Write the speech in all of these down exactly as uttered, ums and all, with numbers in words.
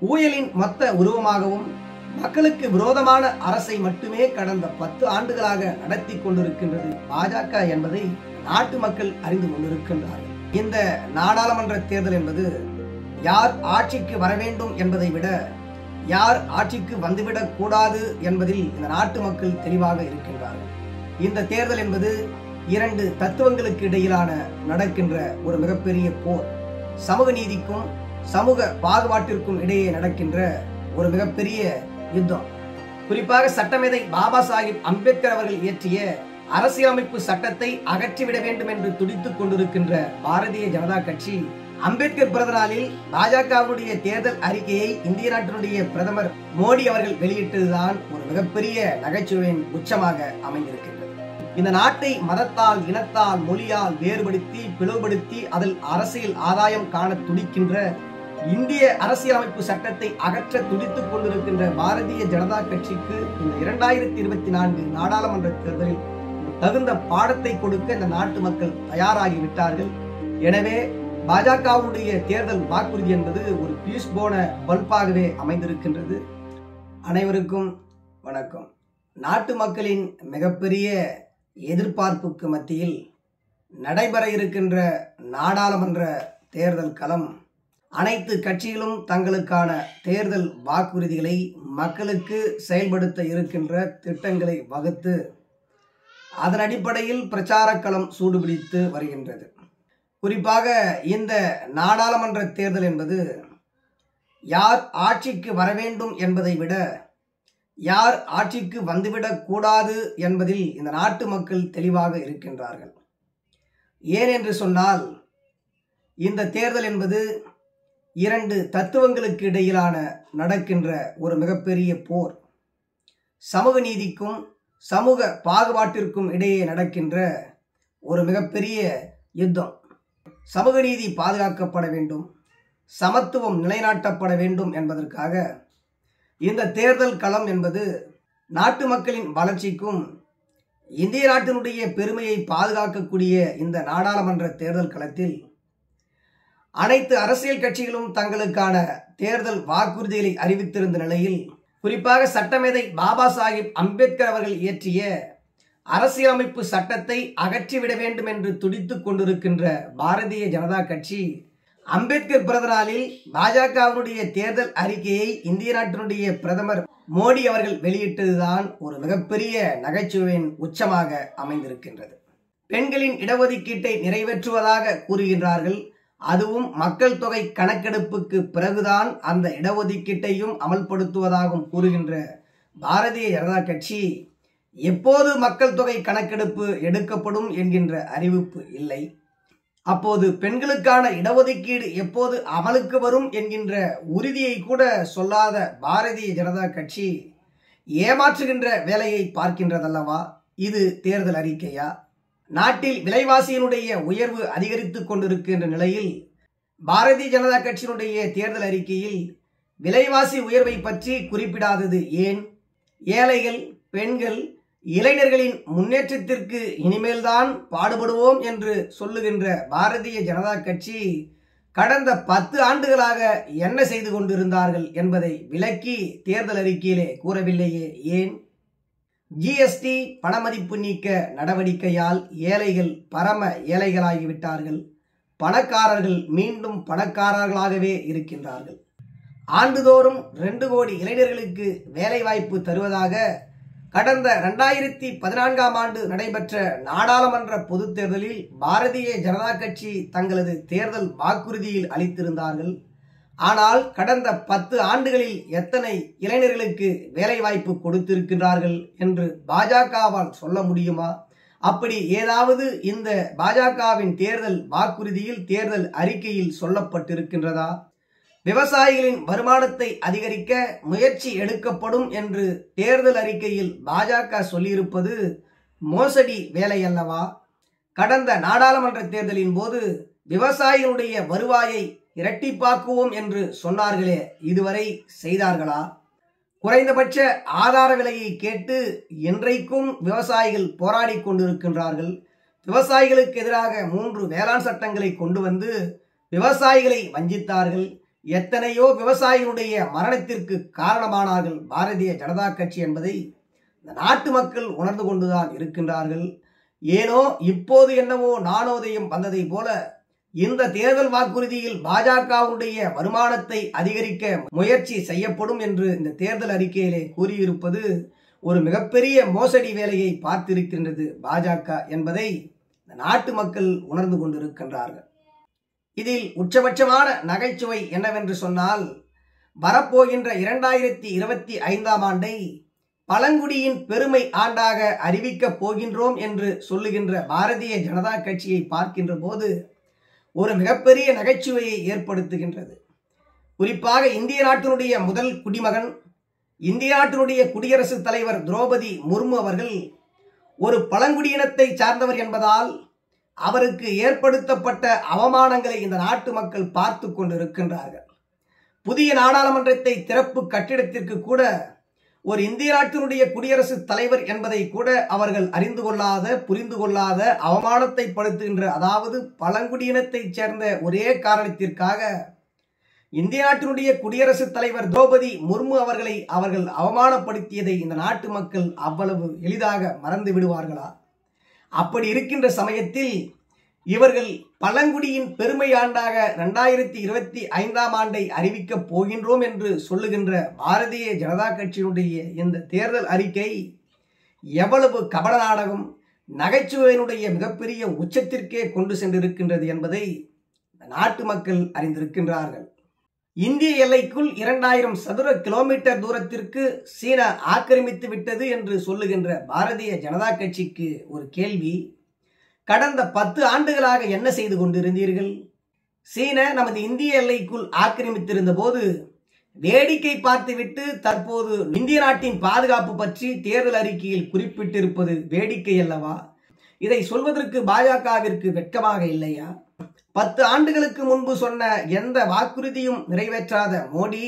ஊழலின் மொத்த உருவமாகவும் மக்களுக்கு விரோதமான அரசை மட்டுமே கடந்த பத்து ஆண்டுகளாக நடத்தி கொண்டிருக்கின்றது பாஜக என்பதை நாட்டு மக்கள் அறிந்து கொண்டிருக்கின்றார்கள். இந்த நாடாளுமன்ற தேர்தல் என்பது யார் ஆட்சிக்கு வர வேண்டும் என்பதை விட யார் ஆட்சிக்கு வந்துவிடக் கூடாது என்பதில் இந்த நாட்டு மக்கள் தெளிவாக இருக்கின்றார்கள். இந்த தேர்தல் என்பது இரண்டு தத்துவங்களுக்கு இடையிலான நடக்கின்ற ஒரு மிகப்பெரிய போர். சமூக நீதிக்கும் சமூக பாகுபாட்டிற்கும் இடையே நடக்கின்ற ஒரு மிகப்பெரிய யுத்தம். குறிப்பாக சட்டமேதை பாபா சாஹிப் அம்பேத்கர் அவர்கள் இயற்றிய அரசியலமைப்பு சட்டத்தை அகற்றிவிட வேண்டும் என்று துடித்துக் கொண்டிருக்கின்ற பாரதிய ஜனதா கட்சி அம்பேத்கர் பிறந்த நாளில் பாஜகவுடைய தேர்தல் அறிக்கையை இந்திய நாட்டினுடைய பிரதமர் மோடி அவர்கள் வெளியிட்டதுதான் ஒரு மிகப்பெரிய நகைச்சுவையின் உச்சமாக அமைந்திருக்கின்றது. இந்த நாட்டை மதத்தால், இனத்தால், மொழியால் வேறுபடுத்தி பிளவுபடுத்தி அதில் அரசியல் ஆதாயம் காண துடிக்கின்ற இந்திய அரசியலமைப்பு சட்டத்தை அகற்ற துடித்துக் கொண்டிருக்கின்ற பாரதிய ஜனதா கட்சிக்கு இந்த இரண்டாயிரத்தி இருபத்தி நான்கு நாடாளுமன்ற தேர்தலில் தகுந்த பாடத்தை கொடுக்க இந்த நாட்டு மக்கள் தயாராகிவிட்டார்கள். எனவே பாஜகவுடைய தேர்தல் வாக்குறுதி என்பது ஒரு பீஸ் போன பல்பாகவே அமைந்திருக்கின்றது. அனைவருக்கும் வணக்கம். நாட்டு மக்களின் மிகப்பெரிய எதிர்பார்ப்புக்கு மத்தியில் நடைபெற இருக்கின்ற நாடாளுமன்ற தேர்தல் களம் அனைத்து கட்சிகளும் தங்களுக்கான தேர்தல் வாக்குறுதிகளை மக்களுக்கு செயல்படுத்த இருக்கின்ற திட்டங்களை வகுத்து அதன் அடிப்படையில் பிரச்சார களம் சூடுபிடித்து வருகின்றது. குறிப்பாக இந்த நாடாளுமன்ற தேர்தல் என்பது யார் ஆட்சிக்கு வர வேண்டும் என்பதை விட யார் ஆட்சிக்கு வந்துவிடக் கூடாது என்பதில் இந்த நாட்டு மக்கள் தெளிவாக இருக்கின்றார்கள். ஏன் என்று சொன்னால், இந்த தேர்தல் என்பது இரண்டு தத்துவங்களுக்கு இடையிலான நடக்கின்ற ஒரு மிகப்பெரிய போர். சமூக நீதிக்கும் சமூக பாகுபாட்டிற்கும் இடையே நடக்கின்ற ஒரு மிகப்பெரிய யுத்தம். சமூக நீதி பாதுகாக்கப்பட வேண்டும், சமத்துவம் நிலைநாட்டப்பட வேண்டும் என்பதற்காக இந்த தேர்தல் களம் என்பது நாட்டு மக்களின் வளர்ச்சிக்கும் இந்திய நாட்டினுடைய பெருமையை பாதுகாக்கக்கூடிய இந்த நாடாளுமன்ற தேர்தல் களத்தில் அனைத்து அரசியல் கட்சிகளும் தங்களுக்கான தேர்தல் வாக்குறுதிகளை அறிவித்திருந்த நிலையில், குறிப்பாக சட்டமேதை பாபா சாஹிப் அம்பேத்கர் அவர்கள் இயற்றிய அரசியலமைப்பு சட்டத்தை அகற்றிவிட வேண்டும் என்று துடித்துக் கொண்டிருக்கின்ற பாரதிய ஜனதா கட்சி அம்பேத்கர் பிறந்த நாளில் பாஜகவுடைய தேர்தல் அறிக்கையை இந்திய நாட்டினுடைய பிரதமர் மோடி அவர்கள் வெளியிட்டதுதான் ஒரு மிகப்பெரிய நகைச்சுவையின் உச்சமாக அமைந்திருக்கின்றது. பெண்களின் இடஒதுக்கீட்டை நிறைவேற்றுவதாக கூறுகின்றார்கள். அதுவும் மக்கள் தொகை கணக்கெடுப்புக்கு பிறகுதான் அந்த இடஒதுக்கீட்டையும் அமல்படுத்துவதாகவும் கூறுகின்ற பாரதிய ஜனதா கட்சி எப்போது மக்கள் தொகை கணக்கெடுப்பு எடுக்கப்படும் என்கின்ற அறிவிப்பு இல்லை. அப்போது பெண்களுக்கான இடஒதுக்கீடு எப்போது அமலுக்கு வரும் என்கின்ற உறுதியை கூட சொல்லாத பாரதிய ஜனதா கட்சி ஏமாற்றுகின்ற வேலையை பார்க்கின்றதல்லவா? இது தேர்தல் அறிக்கையா? நாட்டில் விலைவாசியினுடைய உயர்வு அதிகரித்துக் கொண்டிருக்கின்ற நிலையில் பாரதிய ஜனதா கட்சியினுடைய தேர்தல் அறிக்கையில் விலைவாசி உயர்வை பற்றி குறிப்பிடாதது ஏன்? ஏழைகள், பெண்கள், இளைஞர்களின் முன்னேற்றத்திற்கு இனிமேல்தான் பாடுபடுவோம் என்று சொல்லுகின்ற பாரதிய ஜனதா கட்சி கடந்த பத்து ஆண்டுகளாக என்ன செய்து கொண்டிருந்தார்கள் என்பதை விளக்கி தேர்தல் அறிக்கையிலே கூறவில்லையே ஏன்? ஜிஎஸ்டி பணமதிப்பு நீக்க நடவடிக்கையால் ஏழைகள் பரம ஏழைகளாகிவிட்டார்கள். பணக்காரர்கள் மீண்டும் பணக்காரர்களாகவே இருக்கின்றார்கள். ஆண்டுதோறும் ரெண்டு கோடி இளைஞர்களுக்கு வேலைவாய்ப்பு தருவதாக கடந்த இரண்டாயிரத்தி பதினான்காம் ஆண்டு நடைபெற்ற நாடாளுமன்ற பொதுத் தேர்தலில் பாரதிய ஜனதா கட்சி தங்களது தேர்தல் வாக்குறுதியில் அளித்திருந்தார்கள். ஆனால் கடந்த பத்து ஆண்டுகளில் எத்தனை இளைஞர்களுக்கு வேலைவாய்ப்பு கொடுத்திருக்கிறார்கள் என்று பாஜகவால் சொல்ல முடியுமா? அப்படி ஏதாவது இந்த பாஜகவின் தேர்தல் வாக்குறுதியில், தேர்தல் அறிக்கையில் சொல்லப்பட்டிருக்கின்றதா? விவசாயிகளின் வருமானத்தை அதிகரிக்க முயற்சி எடுக்கப்படும் என்று தேர்தல் அறிக்கையில் பாஜக சொல்லியிருப்பது மோசடி வேலை அல்லவா? கடந்த நாடாளுமன்ற தேர்தலின் போது விவசாயிகளுடைய வருவாயை இரட்டிப்பாக்குவோம் என்று சொன்னார்களே, இதுவரை செய்தார்களா? குறைந்தபட்ச ஆதார விலையை கேட்டு இன்றைக்கும் விவசாயிகள் போராடி கொண்டிருக்கின்றார்கள். விவசாயிகளுக்கு எதிராக மூன்று வேளாண் சட்டங்களை கொண்டு வந்து விவசாயிகளை வஞ்சித்தார்கள். எத்தனையோ விவசாயிகளுடைய மரணத்திற்கு காரணமானார்கள் பாரதிய ஜனதா கட்சி என்பதை இந்த நாட்டு மக்கள் உணர்ந்து கொண்டுதான் இருக்கின்றார்கள். ஏனோ இப்போது என்னவோ நாணோதயம் வந்ததை போல இந்த தேர்தல் வாக்குறுதியில் பாஜகவுடைய வருமானத்தை அதிகரிக்க முயற்சி செய்யப்படும் என்று இந்த தேர்தல் அறிக்கையிலே கூறியிருப்பது ஒரு மிகப்பெரிய மோசடி வேலையை பார்த்திருக்கின்றது பாஜக என்பதை இந்த நாட்டு மக்கள் உணர்ந்து கொண்டிருக்கின்றார்கள். இதில் உச்சபட்சமான நகைச்சுவை என்னவென்று சொன்னால், வரப்போகின்ற இரண்டாயிரத்தி இருபத்தி ஐந்தாம் ஆண்டை பழங்குடியின் பெருமை ஆண்டாக அறிவிக்கப் போகின்றோம் என்று சொல்லுகின்ற பாரதிய ஜனதா கட்சியை பார்க்கின்ற போது ஒரு மிகப்பெரிய நகைச்சுவையை ஏற்படுத்துகின்றது. குறிப்பாக இந்திய நாட்டினுடைய முதல் குடிமகன், இந்திய நாட்டினுடைய குடியரசுத் தலைவர் திரௌபதி முர்மு அவர்கள் ஒரு பழங்குடியினத்தை சார்ந்தவர் என்பதால் அவருக்கு ஏற்படுத்தப்பட்ட அவமானங்களை இந்த நாட்டு மக்கள் பார்த்து கொண்டிருக்கின்றார்கள். புதிய நாடாளுமன்றத்தை திறப்பு கட்டிடத்திற்கு கூட ஒரு இந்திய நாட்டினுடைய குடியரசுத் தலைவர் என்பதை கூட அவர்கள் அறிந்து கொள்ளாத, புரிந்து கொள்ளாத, அவமானத்தை படுத்துகின்ற, அதாவது பழங்குடியினத்தை சேர்ந்த ஒரே காரணத்திற்காக இந்திய நாட்டினுடைய குடியரசுத் தலைவர் திரௌபதி முர்மு அவர்களை அவர்கள் அவமானப்படுத்தியதை இந்த நாட்டு மக்கள் அவ்வளவு எளிதாக மறந்து விடுவார்களா? அப்படி இருக்கின்ற சமயத்தில் இவர்கள் பழங்குடியின் பெருமை ஆண்டாக இரண்டாயிரத்தி இருபத்தி ஐந்தாம் ஆண்டை அறிவிக்கப் போகின்றோம் என்று சொல்லுகின்ற பாரதிய ஜனதா கட்சியினுடைய இந்த தேர்தல் அறிக்கை எவ்வளவு கபட நாடகம், நகைச்சுவையினுடைய மிகப்பெரிய உச்சத்திற்கே கொண்டு சென்றிருக்கின்றது என்பதை நாட்டு மக்கள் அறிந்திருக்கின்றார்கள். இந்திய எல்லைக்குள் இரண்டாயிரம் சதுர கிலோமீட்டர் தூரத்திற்கு சீனா ஆக்கிரமித்து விட்டது என்று சொல்லுகின்ற பாரதிய ஜனதா கட்சிக்கு ஒரு கேள்வி. கடந்த பத்து ஆண்டுகளாக என்ன செய்து கொண்டிருந்தீர்கள்? சீனா நமது இந்திய எல்லைக்குள் ஆக்கிரமித்திருந்த போது வேடிக்கை பார்த்துவிட்டு தற்போது இந்திய நாட்டின் பாதுகாப்பு பற்றி தேர்தல் அறிக்கையில் குறிப்பிட்டிருப்பது வேடிக்கை அல்லவா? இதை சொல்வதற்கு பாஜகவிற்கு வெட்கமாக இல்லையா? பத்து ஆண்டுகளுக்கு முன்பு சொன்ன எந்த வாக்குறுதியும் நிறைவேற்றாத மோடி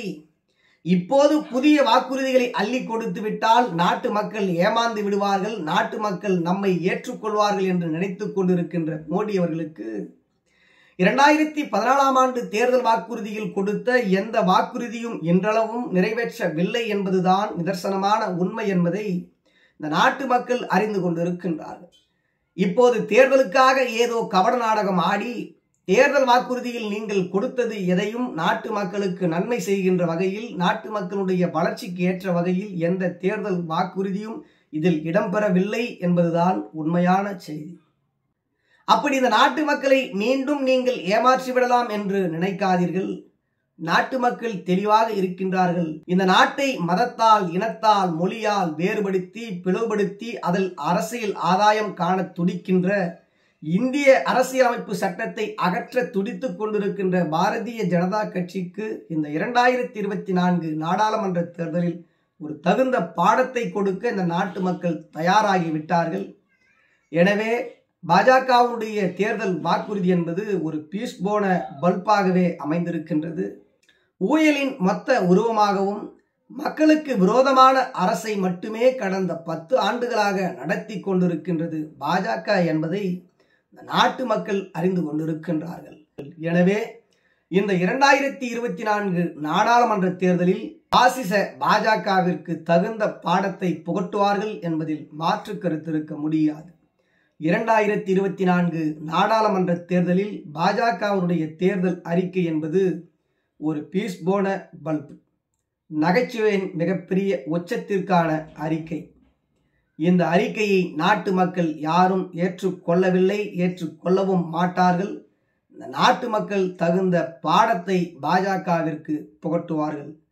இப்போது புதிய வாக்குறுதிகளை அள்ளி கொடுத்து விட்டால் நாட்டு மக்கள் ஏமாந்து விடுவார்கள், நாட்டு மக்கள் நம்மை ஏற்றுக்கொள்வார்கள் என்று நினைத்துக் கொண்டிருக்கின்ற மோடி அவர்களுக்கு இரண்டாயிரத்தி பதினாலாம் ஆண்டு தேர்தல் வாக்குறுதியில் கொடுத்த எந்த வாக்குறுதியும் இன்றளவும் நிறைவேற்றவில்லை என்பதுதான் நிதர்சனமான உண்மை என்பதை இந்த நாட்டு மக்கள் அறிந்து கொண்டிருக்கின்றார்கள். இப்போது தேர்தலுக்காக ஏதோ கபட நாடகம் ஆடி தேர்தல் வாக்குறுதியில் நீங்கள் கொடுத்தது எதையும் நாட்டு மக்களுக்கு நன்மை செய்கின்ற வகையில், நாட்டு மக்களுடைய வளர்ச்சிக்கு ஏற்ற வகையில் எந்த தேர்தல் வாக்குறுதியும் இதில் இடம்பெறவில்லை என்பதுதான் உண்மையான செய்தி. அப்படி இந்த நாட்டு மக்களை மீண்டும் நீங்கள் ஏமாற்றிவிடலாம் என்று நினைக்காதீர்கள். நாட்டு மக்கள் தெளிவாக இருக்கின்றார்கள். இந்த நாட்டை மதத்தால், இனத்தால், மொழியால் வேறுபடுத்தி பிளவுபடுத்தி அதில் அரசியல் ஆதாயம் காண துடிக்கின்ற, இந்திய அரசியலமைப்பு சட்டத்தை அகற்ற துடித்துக் கொண்டிருக்கின்ற பாரதிய ஜனதா கட்சிக்கு இந்த இரண்டாயிரத்தி இருபத்தி நான்கு நாடாளுமன்ற தேர்தலில் ஒரு தகுந்த பாடத்தை கொடுக்க இந்த நாட்டு மக்கள் தயாராகிவிட்டார்கள். எனவே பாஜகவுடைய தேர்தல் வாக்குறுதி என்பது ஒரு பீஸ் போன பல்பாகவே அமைந்திருக்கின்றது. ஊழலின் மொத்த உருவமாகவும் மக்களுக்கு விரோதமான அரசை மட்டுமே கடந்த பத்து ஆண்டுகளாக நடத்தி கொண்டிருக்கின்றது பாஜக என்பதை நாட்டு மக்கள் அறிந்து கொண்டிருக்கின்றார்கள். எனவே இந்த இரண்டாயிரத்தி இருபத்தி நான்கு நாடாளுமன்ற தேர்தலில் பாசிச பாஜகவிற்கு தகுந்த பாடத்தை புகட்டுவார்கள் என்பதில் மாற்று கருத்து இருக்க முடியாது. இரண்டாயிரத்தி இருபத்தி நான்கு நாடாளுமன்ற தேர்தலில் பாஜகவுடைய தேர்தல் அறிக்கை என்பது ஒரு பீஸ் போன பல்ப், நகைச்சுவையின் மிகப்பெரிய உச்சத்திற்கான அறிக்கை. இந்த அறிக்கையை நாட்டு மக்கள் யாரும் ஏற்றுக்கொள்ளவில்லை, ஏற்றுக்கொள்ளவும் மாட்டார்கள். இந்த நாட்டு மக்கள் தகுந்த பாடத்தை பாஜகவிற்கு புகட்டுவார்கள்.